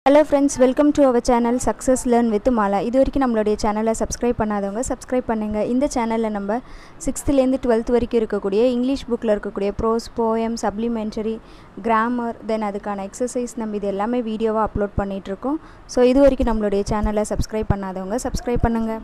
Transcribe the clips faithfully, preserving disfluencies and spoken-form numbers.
Hello friends, welcome to our channel Success Learn with Mala. இது வரைக்கும் நம்மளுடைய சேனலை சப்ஸ்கிரைப் பண்ணாதவங்க சப்ஸ்கிரைப் பண்ணுங்க. இந்த சேனல்ல நம்ம sixth ல இருந்து twelfth வரைக்கும் இருக்கக்கூடிய இங்கிலீஷ் புக்ல இருக்கக்கூடிய prose, poem, supplementary, grammar, then அதுக்கான எக்ஸசைஸ் நம்ம இது எல்லாமே வீடியோவா அப்லோட் பண்ணிட்டு இருக்கோம். சோ இது வரைக்கும் நம்மளுடைய சேனலை சப்ஸ்கிரைப் பண்ணாதவங்க சப்ஸ்கிரைப் பண்ணுங்க.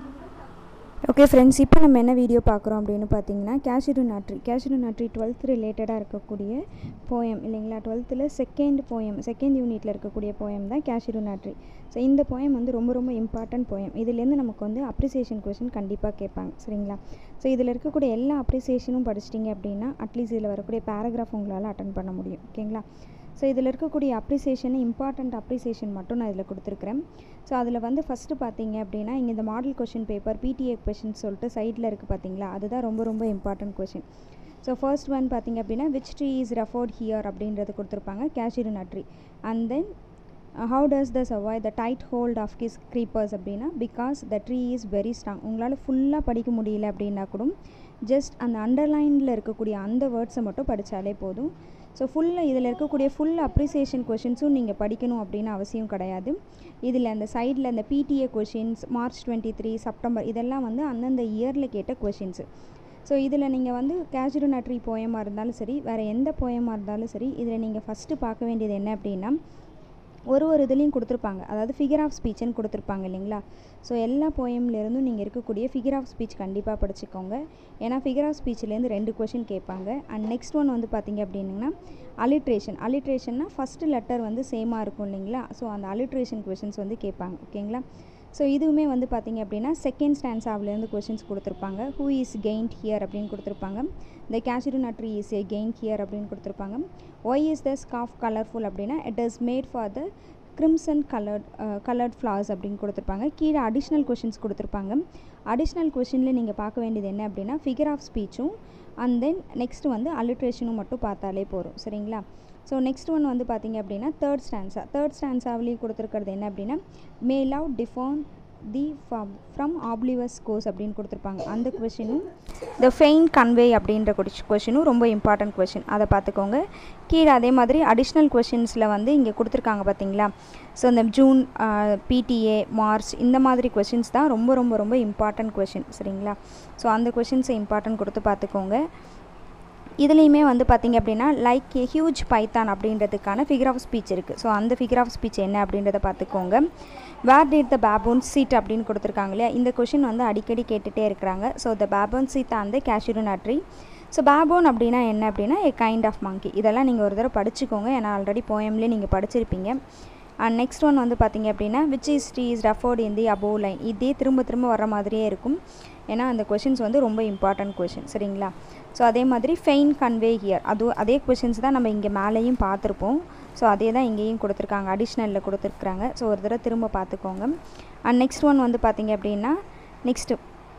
ஓகே ஃப்ரெண்ட்ஸ், இப்போ நம்ம என்ன வீடியோ பார்க்குறோம் அப்படின்னு பார்த்தீங்கன்னா கேஷிரு நாட்ரி கேஷிரு நாட்ரி டுவெல்த் ரிலேட்டடாக இருக்கக்கூடிய போயம் இல்லைங்களா. டுவெல்த்தில் செகண்ட் போயம் செகண்ட் யூனிட்டில் இருக்கக்கூடிய போயம் தான் கேஷிரு நாட்ரி. ஸோ இந்த போயம் வந்து ரொம்ப ரொம்ப இம்பார்ட்டன்ட் போயம். இதுலேருந்து நமக்கு வந்து அப்ரிசியேஷன் கொஷின் கண்டிப்பாக கேட்பாங்க சரிங்களா. ஸோ இதில் இருக்கக்கூடிய எல்லா அப்ரிசியேஷனும் படிச்சிட்டிங்க அப்படின்னா அட்லீஸ்ட் இதில் வரக்கூடிய பேராகிராஃப் உங்களால் அட்டன் பண்ண முடியும் ஓகேங்களா. ஸோ இதில் இருக்கக்கூடிய அப்ரிசியேஷன் இம்பார்ட்டண்ட் அப்ரிசியேஷன் மட்டும் நான் இதில் கொடுத்துருக்குறேன். ஸோ அதில் வந்து ஃபஸ்ட்டு பார்த்தீங்க அப்படின்னா இங்கே இந்த model question paper PTA question சொல்லிட்டு சைடில் இருக்குது பார்த்தீங்களா, அதுதான் ரொம்ப ரொம்ப important question. So first one பார்த்தீங்க அப்படின்னா which tree is referred here அப்படின்றது கொடுத்துருப்பாங்க, casuarina tree. And then how does the survive the tight hold of its creepers அப்படின்னா because the tree is very strong. உங்களால் ஃபுல்லாக படிக்க முடியல அப்படின்னா கூட ஜஸ்ட் அந்த அண்டர்லைனில் இருக்கக்கூடிய அந்த வேர்ட்ஸை மட்டும் படித்தாலே போதும். ஸோ ஃபுல்லாக இதில் இருக்கக்கூடிய ஃபுல் அப்ரிசியேஷன் கொஷின்ஸும் நீங்கள் படிக்கணும் அப்படின்னு அவசியம் கிடையாது. இதில் அந்த சைடில் அந்த PTA questions March twenty three September இதெல்லாம் வந்து அந்தந்த இயரில் கேட்ட கொஷின்ஸு. ஸோ இதில் நீங்கள் வந்து கேஷிரு நட்ரி போயமாக இருந்தாலும் சரி வேறு எந்த போயமாக இருந்தாலும் சரி இதில் நீங்கள் ஃபஸ்ட்டு பார்க்க வேண்டியது என்ன அப்படின்னா ஒரு ஒரு இதுலேயும் கொடுத்துருப்பாங்க, அதாவது ஃபிகர் ஆஃப் ஸ்பீச்சுன்னு கொடுத்துருப்பாங்க இல்லைங்களா. ஸோ எல்லா போயம்லேருந்தும் நீங்கள் இருக்கக்கூடிய ஃபிகர் ஆஃப் ஸ்பீச் கண்டிப்பாக படிச்சுக்கோங்க. ஏன்னா ஃபிகர் ஆஃப் ஸ்பீச்லேருந்து ரெண்டு கொஷின் கேட்பாங்க. அண்ட் நெக்ஸ்ட் ஒன் வந்து பார்த்திங்க அப்படின்னா அலிட்ரேஷன். அலிட்ரேஷன்னா ஃபஸ்ட்டு லெட்டர் வந்து சேமாக இருக்கும் இல்லைங்களா. ஸோ அந்த அலிட்ரேஷன் கொஷின்ஸ் வந்து கேட்பாங்க ஓகேங்களா. ஸோ இதுவுமே வந்து பார்த்திங்க அப்படின்னா செகண்ட் ஸ்டான்ஸாவிலேருந்து கொஷின்ஸ் கொடுத்துருப்பாங்க. ஹூ இஸ் கெயின்ட் ஹியர் அப்படின்னு கொடுத்துருப்பாங்க. The casuarina tree is a கெயின் ஹியர் அப்படின்னு கொடுத்துருப்பாங்க. Why is the scarf colourful அப்படின்னா it is made for the crimson coloured coloured flowers அப்படின்னு கொடுத்துருப்பாங்க. கீழே அடிஷ்னல் கொஷின்ஸ் கொடுத்துருப்பாங்க. அடிஷ்னல் கொஷினில் நீங்கள் பார்க்க வேண்டியது என்ன அப்படின்னா ஃபிகர் ஆஃப் ஸ்பீச்சும் அண்ட் தென் நெக்ஸ்ட்டு வந்து அலிட்ரேஷனும் மட்டும் பார்த்தாலே போதும் சரிங்களா. ஸோ நெக்ஸ்ட் ஒன் வந்து பார்த்திங்க அப்படின்னா தேர்ட் ஸ்டான்ஸா தேர்ட் ஸ்டான்ஸாவிலேயும் கொடுத்துருக்கிறது என்ன அப்படின்னா may love defend thee from from oblivion's curse அப்படின்னு கொடுத்துருப்பாங்க. அந்த கொஷினும் த ஃபெயின் கன்வே அப்படின்ற கொஷினும் ரொம்ப இம்பார்ட்டன்ட் கொஷின், அதை பார்த்துக்கோங்க. கீழே அதே மாதிரி அடிஷ்னல் கொஷின்ஸில் வந்து இங்கே கொடுத்துருக்காங்க பார்த்தீங்களா. ஸோ இந்த ஜூன் பிடிஏ மார்ச் இந்த மாதிரி கொஷின்ஸ் தான் ரொம்ப ரொம்ப ரொம்ப இம்பார்ட்டன்ட் கொஷின் சரிங்களா. ஸோ அந்த கொஷின்ஸை இம்பார்ட்டன்ட் கொடுத்து பார்த்துக்கோங்க. இதுலேயுமே வந்து பார்த்திங்க அப்படின்னா லைக் ஏ ஹியூஜ் பைத்தான் அப்படின்றதுக்கான ஃபிகர் ஆஃப் ஸ்பீச் இருக்குது. ஸோ அந்த ஃபிகர் ஆஃப் ஸ்பீச் என்ன அப்படின்றத பார்த்துக்கோங்க. வேர் டிட் த பேபூன் சீட் அப்படின்னு கொடுத்துருக்காங்க இல்லையா. இந்த கொஷின் வந்து அடிக்கடி கேட்டுகிட்டே இருக்கிறாங்க. ஸோ த பேபூன் சீட் அந்த கேஷிரு நட்ரி. ஸோ பேபூன் அப்படின்னா என்ன அப்படின்னா ஏ கைண்ட் ஆஃப் மங்கி. இதெல்லாம் நீங்கள் ஒரு தடவை படிச்சுக்கோங்க, ஏன்னா ஆல்ரெடி போயம்லேயே நீங்கள் படிச்சிருப்பீங்க. அண்ட் நெக்ஸ்ட் ஒன் வந்து பார்த்திங்க அப்படின்னா which is tree is referred in the above line. இதே திரும்ப திரும்ப வர மாதிரியே இருக்கும், ஏன்னா அந்த கொஷின்ஸ் வந்து ரொம்ப இம்பார்ட்டன்ட் கொஷின் சரிங்களா. ஸோ அதே மாதிரி ஃபெயின் கன்வே ஹியர் அதுவும் அதே கொஷின்ஸ் தான் நம்ம இங்கே மேலேயும் பார்த்துருப்போம். ஸோ அதே தான் இங்கேயும் கொடுத்துருக்காங்க, அடிஷ்னலில் கொடுத்துருக்குறாங்க. ஸோ ஒரு தடவை திரும்ப பார்த்துக்கோங்க. அண்ட் நெக்ஸ்ட் ஒன் வந்து பார்த்திங்க அப்படின்னா நெக்ஸ்ட்டு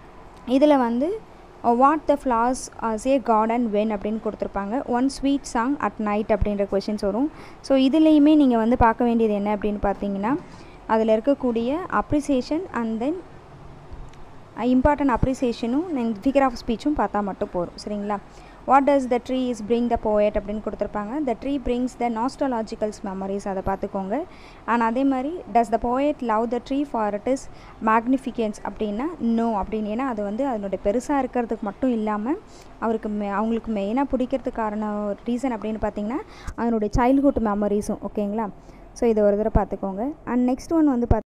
இதில் வந்து what the flowers as a garden when அப்படின்னு கொடுத்துருப்பாங்க. One sweet song at night அப்படின்ற கொஷின்ஸ் வரும். ஸோ இதுலேயுமே நீங்கள் வந்து பார்க்க வேண்டியது என்ன அப்படின்னு பார்த்தீங்கன்னா அதில் இருக்கக்கூடிய அப்ரிசியேஷன் அண்ட் தென் இம்பார்ட்டன்ட் அப்ரிசியேஷனும் ஃபிகர் ஆஃப் ஸ்பீச்சும் பார்த்தா மட்டும் போதும் சரிங்களா. What does the tree is bring the poet அப்படின்னு கொடுத்துருப்பாங்க. The tree brings the nostalgical memories, அதை பார்த்துக்கோங்க. அண்ட் அதே மாதிரி does the poet love the tree for it is magnificence அப்படின்னா நோ அப்படின்னு, ஏன்னா அது வந்து அதனுடைய பெருசாக இருக்கிறதுக்கு மட்டும் இல்லாமல் அவருக்கு மெ அவங்களுக்கு மெயினாக பிடிக்கிறதுக்கான ரீசன் அப்படின்னு பார்த்தீங்கன்னா அதனுடைய சைல்ட்ஹுட் மெமரிஸும் ஓகேங்களா. ஸோ இதை ஒரு தடவை பார்த்துக்கோங்க. அண்ட் நெக்ஸ்ட் ஒன் வந்து பார்த்து